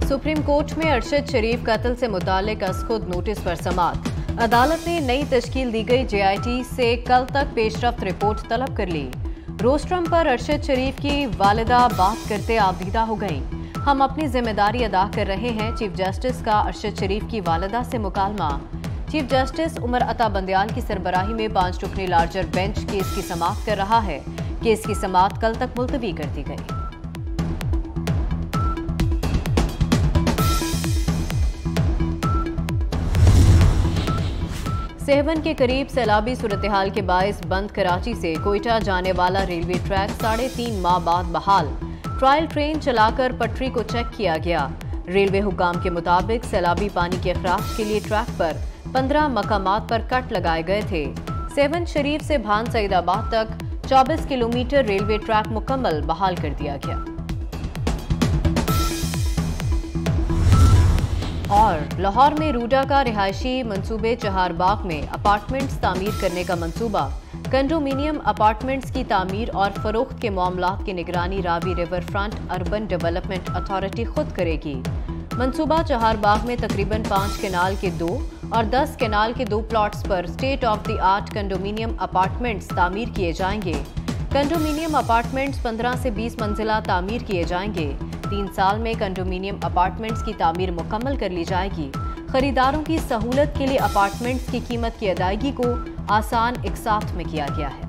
Supreme court में अरशद शरीफ कत्ल से मुतालिक असखुद नोटिस पर समाअत। अदालत ने नई तश्कील दी गई JIT से कल तक पेशरफ्त रिपोर्ट तलब कर ली। रोस्ट्रम पर अरशद शरीफ की वालिदा बात करते आबदीदा हो गईं। हम अपनी जिम्मेदारी अदा कर रहे हैं, चीफ जस्टिस का अरशद शरीफ की वालिदा से मुकालमा। चीफ जस्टिस उमर अता बंदयाल की सरबराही में 5 रुकनी लार्जर बेंच केस की समाअत कर रहा है। केस की समाअत कल तक मुलतवी कर दी गई। सेहवन के करीब सैलाबी सूरत-ए-हाल के बायस बंद कराची से कोयटा जाने वाला रेलवे ट्रैक 3.5 माह बाद बहाल। ट्रायल ट्रेन चलाकर पटरी को चेक किया गया। रेलवे हुक्काम के मुताबिक सैलाबी पानी के अखराज के लिए ट्रैक पर 15 मकामात पर कट लगाए गए थे। सेवन शरीफ से भान सईदाबाद तक 24 किलोमीटर रेलवे ट्रैक मुकम्मल बहाल कर दिया गया। और लाहौर में रूडा का रिहायशी मंसूबे चहारबाग में अपार्टमेंट्स तामीर करने का मंसूबा। कंडोमिनियम अपार्टमेंट्स की तामीर और फरोख्त के मामलात की निगरानी Ravi river front urban development authority खुद करेगी। मंसूबा चहारबाग में तकरीबन 5 केनाल के 2 और 10 केनाल के 2 प्लॉट्स पर state of the art condominium apartments तामीर किए जाएंगे। कंडोमिनियम अपार्टमेंट्स 15 से 20 मंजिला तामीर किए जाएंगे। 3 साल में कंडोमिनियम अपार्टमेंट्स की तामीर मुकम्मल कर ली जाएगी। खरीदारों की सहूलत के लिए अपार्टमेंट्स की कीमत की अदायगी को आसान एक साथ में किया गया है।